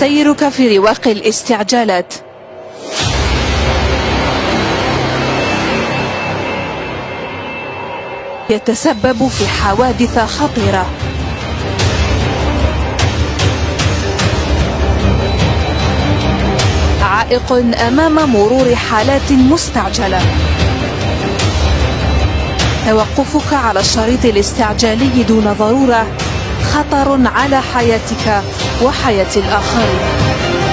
سيرك في رواق الاستعجالات. يتسبب في حوادث خطيرة. عائق أمام مرور حالات مستعجلة. توقفك على الشريط الاستعجالي دون ضرورة خطر على حياتك وحياة الآخرين.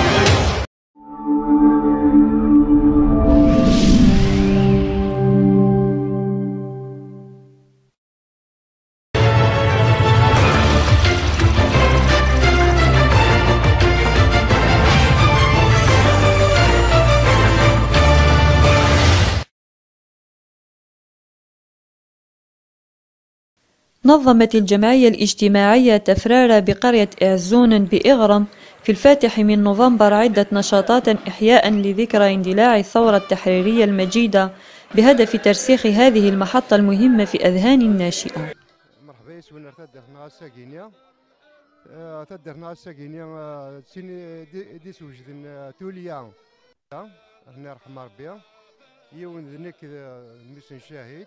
نظمت الجمعية الاجتماعية تفرارة بقرية إعزون بإغرم في الفاتح من نوفمبر عدة نشاطات إحياء لذكرى اندلاع الثورة التحريرية المجيدة بهدف ترسيخ هذه المحطة المهمة في أذهان الناشئة. مرحبا سوينا تدرنا الساكينية تدرنا الساكينية سيني دي سوجدن توليا الله يرحم ربي يون ذنك ميسن شاهد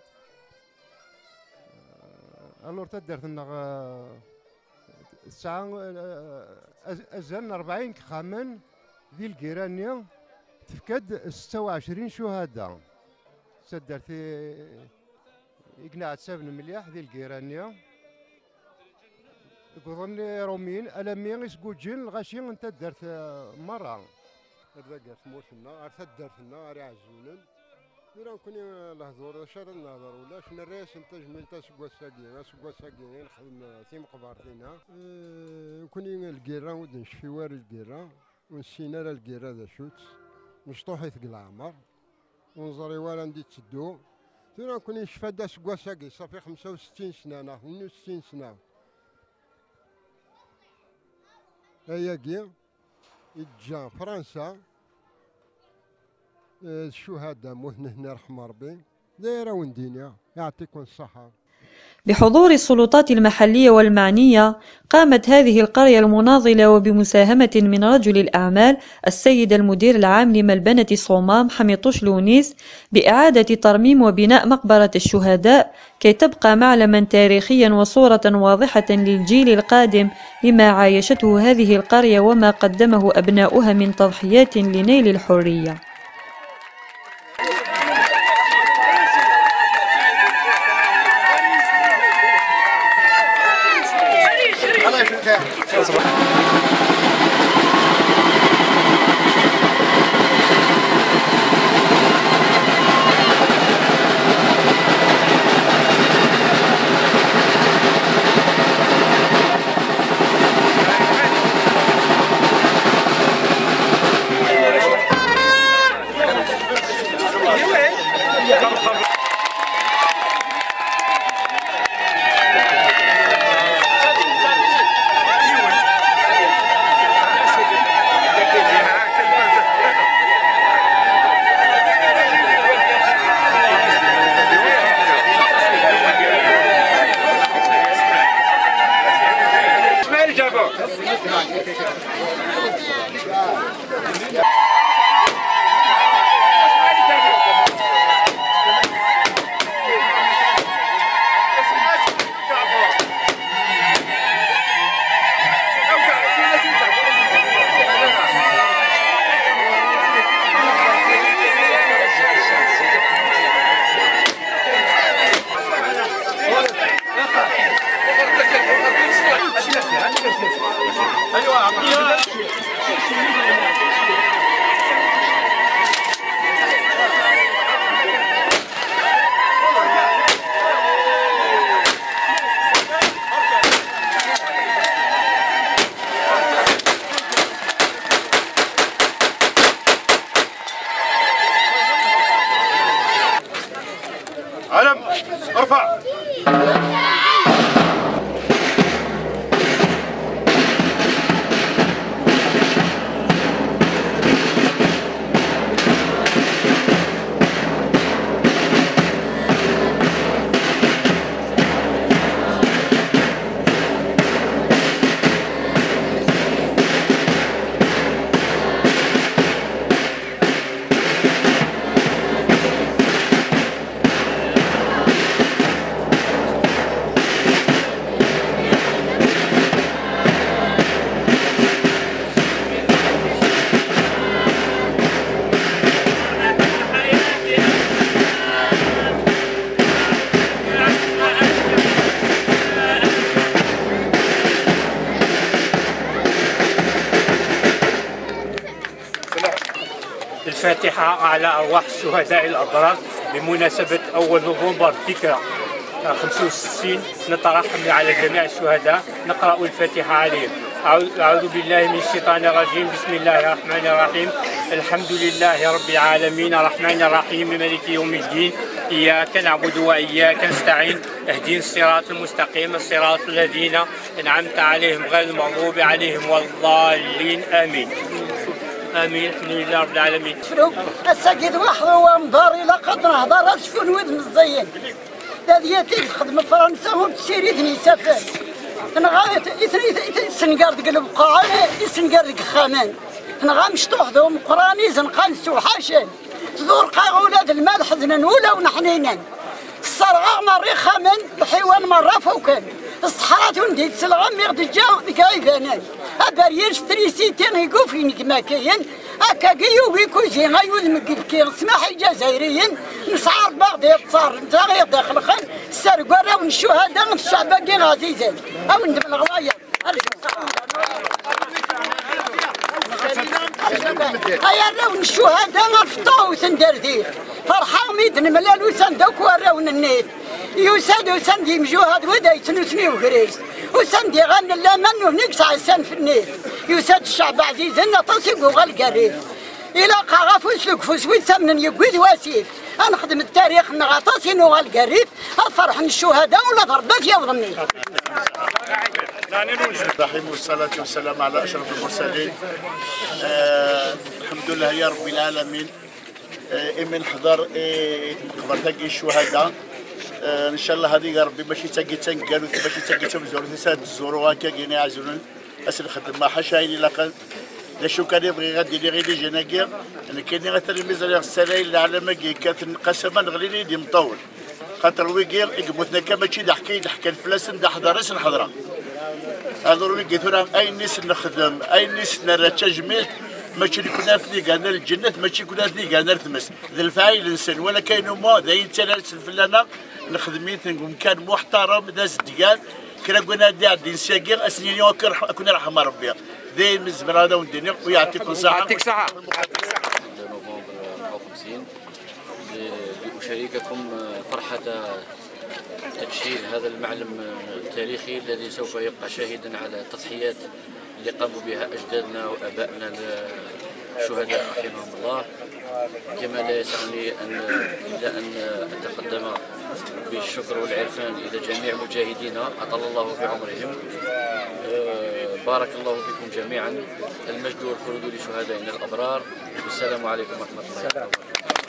الور تدرنا الساعة أزلنا 40 خامن ذي الجيرانية تفكد 26 شهداء سدرت يقنع 7 مليح ذي الجيرانية يقولون روميين ألمين يسقوجين الغاشين انت درت مرة درت موتنا درتنا عزونا نرى كوني لهضور شر النظر ولا شنو الرئيس انت جميل تسقوا الساقين خدم ثيم قبارتنا كوني الكيرا ودنش في وارد الكيرا ونسينا الكيرا ذا شوت نشطوحي ثقل العمر ونظري ولا ندي تسدو نرى كوني شفادا سقوا الساقين صافي 65 سنة 62 سنة هيا كي إجا فرنسا الشهداء موتنا رحم ربي دايرة وندينيا يعطيكم الصحة. بحضور السلطات المحلية والمعنية قامت هذه القرية المناضلة وبمساهمة من رجل الأعمال السيد المدير العام لملبنة صومام حميطوش لونيس بإعادة ترميم وبناء مقبرة الشهداء كي تبقى معلما تاريخيا وصورة واضحة للجيل القادم لما عايشته هذه القرية وما قدمه أبناؤها من تضحيات لنيل الحرية. علم ارفع. الفاتحة على أرواح الشهداء الأبرار بمناسبة أول نوفمبر ذكرى 65 نترحم على جميع الشهداء. نقرأ الفاتحة عليهم. أعوذ بالله من الشيطان الرجيم. بسم الله الرحمن الرحيم. الحمد لله رب العالمين الرحمن الرحيم مالك يوم الدين إياك نعبد وإياك نستعين اهدنا الصراط المستقيم الصراط الذين أنعمت عليهم غير المغضوب عليهم ولا الضالين آمين. امين. الحمد لله رب العالمين. الساكت واحد هو مضاري لقد نهضر شكون ود مزين هذه تخدم فرنسا وتسيري سافر نغا يسنقار قلب قاعه يسنقار خامان نغا مشطوح دوم قراني زنقان سوحاشن تدور قا اولاد المال حزنا ولا ونحنينا الصرغه مري خامان الحيوان مره فوكان الصحراء وندي تسلغه ميغد جا كايفانان ابارير ستريسيتين يقوفين كما كاين هكا كيوغي كوزي غايوذ مكيل سماح الجزائريين نسعر باغدي تصار نتا غير داخل خان السرقه راون الشهداء الشعب باقي عزيزين او ندم الغوايه هيا راون الشهداء الفطاو تندردير فرحان ميدن ملال وسندوك وراون النيف يوساد وسندي مجوهد ودا يتنسني وغريس وسندي غن اللمن وهنيك ساعة في النيف يوساد الشعب عزيز نطاسق وغال قريف إلا قاغاف وسلك فوس ويسمن يقوذ واسيف أنخدم التاريخ نغطاسين وغال قريف أفرح الشهداء ولا ضربات يوضمني الرحيم والصلاة والسلام على أشرف المرسلين. الحمد لله يا رب العالمين. من حضر قبرتك الشهداء ان شاء الله هذه يا ربي ماشي تاقي تنقالوا ماشي تاقي تمزور تساد الزوروا هكا كاين يعزلون اسل خدمه حاشايني لاقل لا شو كان يبغي غادي لي غير جناكير انا كاين غير تلميذ السلايل اللي على ماكي كانت قسما نغلي يدي مطول خاطر ويقير يقبوتنا كما تشي ضحكي الفلاس ندا حضر نحضرها هذا ويقي ثورا اي نيس نخدم اي نيس نرى تجميل ماشي كنا في قانا الجنة ماشي كنا في قانا التمس ذا الفاعل الانسان ولا كاين ما ذا يتسلسل فلانا نخدمين مكان محترم داز ديال كنا قلنا داع دين ساقير اسنين يوكر كنا رحم ربي ذي من الزمن هذا والدنيا ويعطيكم الصحة. يعطيك صحة. نوفمبر 54 لأشارككم فرحة تبشير هذا المعلم التاريخي الذي سوف يبقى شاهدا على التضحيات اللي قاموا بها أجدادنا وآبائنا الشهداء رحمهم الله. كما لا يسعني إلا أن أتقدم بالشكر والعرفان إلى جميع مجاهدينا أطال الله في عمرهم. بارك الله فيكم جميعا. المجد والخلود لشهدائنا الأبرار. والسلام عليكم ورحمة الله وبركاته.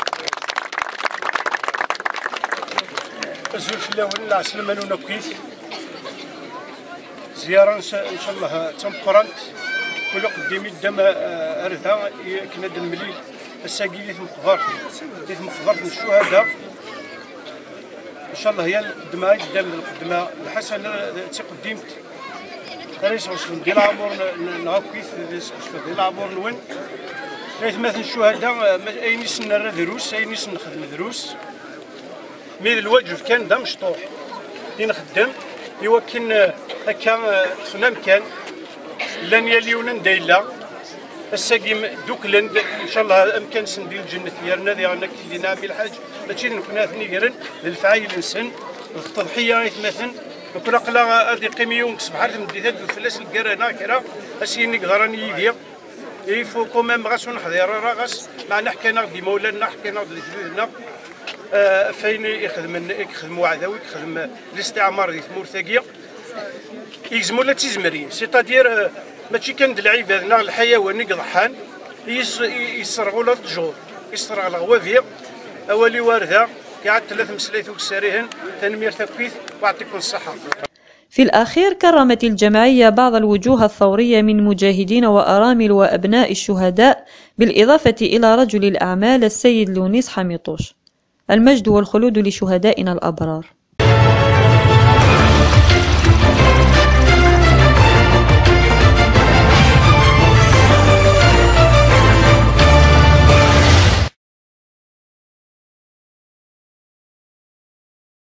أزول في الله ولا سلمانونا كويس زيارة إن شاء الله تم قرنت كل قدامي الدم أرثا كنا دم مليل الساقي يثم قفرت من الشهداء إن شاء الله هي القدماء قدام القدماء الحسن تقدمت رئيس عشرين ديال العمر نهاكويث رئيس عشرين ديال العمر نوين رئيس مثل الشهداء أي نيس نرى دروس أي نيس نخدم دروس ميل الوجه كان دا مشطوح اللي نخدم يوكن هكا تخنام كان لان يليونا ندايلا الساقي دوكلن ان شاء الله امكان سندير الجنه ديالنا ديالنا كي نعمل الحاج ماشي نكون ثنيقرن للفعايل الانسان التضحيه يتمثل نكون قلا هذه قيميون صباح مديتات الفلاس الكرانا كرا اسيني قدراني يدير يفو كومام غاس نحضر راغاس معنا حكينا ديما ولادنا حكينا لجدودنا فين يخدموا عداوي يخدم الاستعمار ديال مورثاقيه يلزموا لا تيزمرين سيتادير ماشي كان العيب هذا الحيوان يضحان يسرغوا له الجور يسرغ الغوافير اولي وارثه قاعد 3 مسلايث وكساريهن تنمير تكويث ويعطيكم الصحه. في الأخير كرمت الجمعية بعض الوجوه الثورية من مجاهدين وأرامل وأبناء الشهداء بالإضافة إلى رجل الأعمال السيد لونيس حميطوش. المجد والخلود لشهدائنا الأبرار.